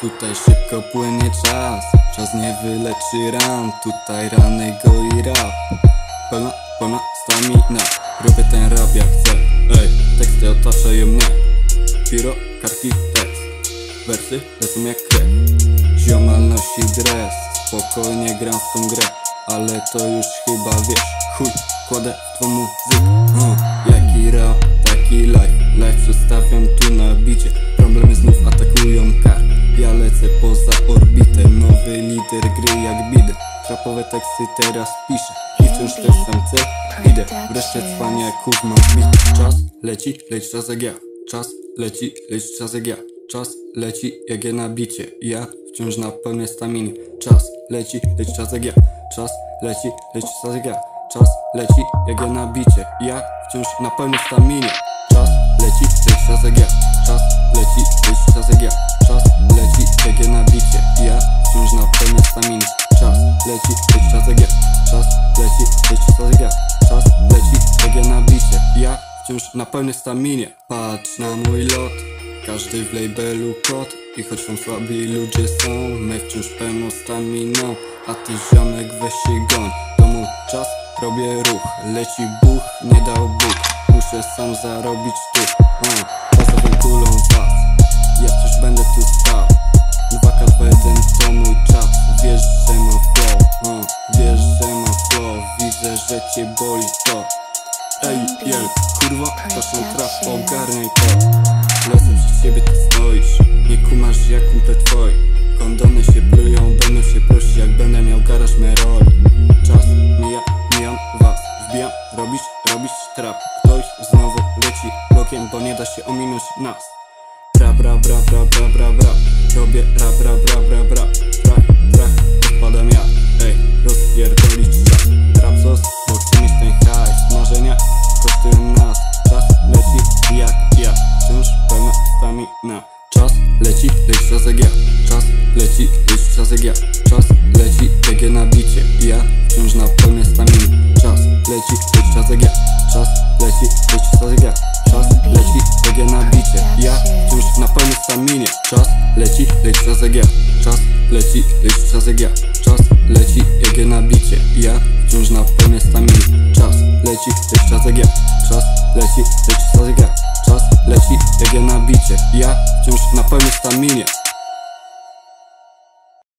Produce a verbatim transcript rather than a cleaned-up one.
Tutaj szybko płynie czas, czas nie wyleczy ran. Tutaj rany goi rap, pełna, pełna stamina. Robię ten rap jak chcę, ej, teksty otaczają mnie. Piro, karki, tekst, wersy lecą jak krew. Ziomal nosi dres, spokojnie gram w tą grę. Ale to już chyba wiesz, chuj, kładę w twą muzykę. uh, Jaki rap, taki life, life przestawiam tu na bicie. Problemy znów atakują kar, ja lecę poza orbitę. Nowy lider gry jak bidę, trapowe teksty teraz piszę. I wciąż też sam cel, idę, wreszcie cwaniaków mam bit. Czas leci, leci czas jak ja, czas leci, leci czas jak ja. Czas leci jak ja na bicie, ja wciąż na pełnej staminie. Czas leci, leci czas jak ja, czas leci, leci czas jak ja. Czas leci jak ja na bicie, ja wciąż na pełnej staminie. Czas leci, leci czas jak ja, czas leci, leci czas jak ja. Czas leci jak ja na bicie, ja wciąż na pełnej staminie. Czas leci, leci czas jak ja, czas leci, leci czas jak ja. Czas leci jak ja na bicie, ja wciąż na pełnej staminie. Patrz na mój lot, każdy w labelu kod. I choć tam słabi ludzie są, my wciąż pełną staminą. A ty ziomek weź się goń, to mój czas, robię ruch. Leci buch, nie dał Bóg, muszę sam zarobić tu. uh, Poza kulą was, ja wciąż będę tu stał. dwa K dwa jeden to mój czas, wiesz, że mam flow. uh, Wiesz, że mam flow, widzę, że cię boli to. Ej, jel, kurwa, to są trap, ogarniaj to. Lecę przed ciebie, ty stoisz, nie kumasz jak kumple twoi. Kondony się plują, będą się prosić, jak będę miał garaż meroli. Czas mija, mijam was, wbijam, robisz, robisz trap. Ktoś znowu leci bokiem, bo nie da się ominąć nas. Bra, bra, bra, bra, bra, bra, bra. Robię ra, bra, bra, bra, bra. Trach, trach, odpadam ja, ej, rozpierdolić czas. Trap sos, bo chcę mieć ten hajs. Marzenia kosztują nas. Czas leci jak ja, wciąż pełna stamina. Czas leci, leci czas jak ja. Czas leci, leci czas jak ja. Czas leci jak ja na bicie, ja wciąż na pełnej staminie. Czas leci, leci czas jak ja. Czas leci, leci czas jak ja. Czas leci jak ja na bicie, ja wciąż na pełnej staminie. Czas leci, leci czas jak ja. Czas leci, leci czas jak ja. Czas leci jak ja na bicie, ja wciąż na pełnej staminie. Czas leci, leci czas jak ja. Czas leci, leci czas jak ja. Czas leci jak ja na bicie, ja wciąż na pełnej staminie.